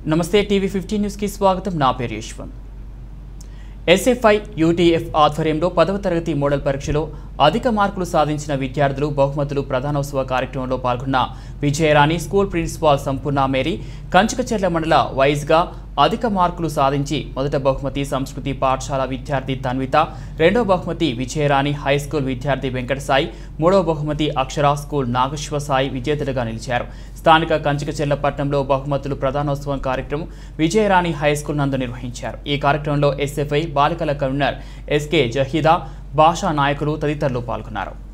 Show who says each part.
Speaker 1: నమస్తే TV 15 news కి స్వాగతం। నా పేరు యశ్వంత్। ఎస్ఎఫ్ఐ యూటీఎఫ్ ఆధ్వర్యంలో 10వ తరగతి మోడల్ పరీక్షలో అధిక మార్కులు సాధించిన విద్యార్థులు బహుమతులు ప్రధానోత్సవ కార్యక్రమంలో పాల్గొన్న Vijayarani school principal Sampoorna Mary Kanchikacherla మండల వైజ్గా అధిక మార్కులు సాధించి మొదట బహుమతి సంస్కృతి పాఠశాల విద్యార్థి తన్విత, రెండవ బహుమతి విజయరాణి హై స్కూల్ విద్యార్థి వెంకట సాయి, మూడవ బహుమతి అక్షర స్కూల్ నాగేశ్వర సాయి విజేతలుగా నిలిచారు। స్థానిక కంచకచెర్ల పట్టణంలో బహుమతులు ప్రధానోత్సవం కార్యక్రమం విజయరాణి హై స్కూల్ నందు నిర్వహించారు। ఈ కార్యక్రమంలో ఎస్ఎఫ్ఐ బాలికల కన్వీనర్ ఎస్కే జహీదా, భాషా నాయకులు తదితరులు పాల్గొన్నారు।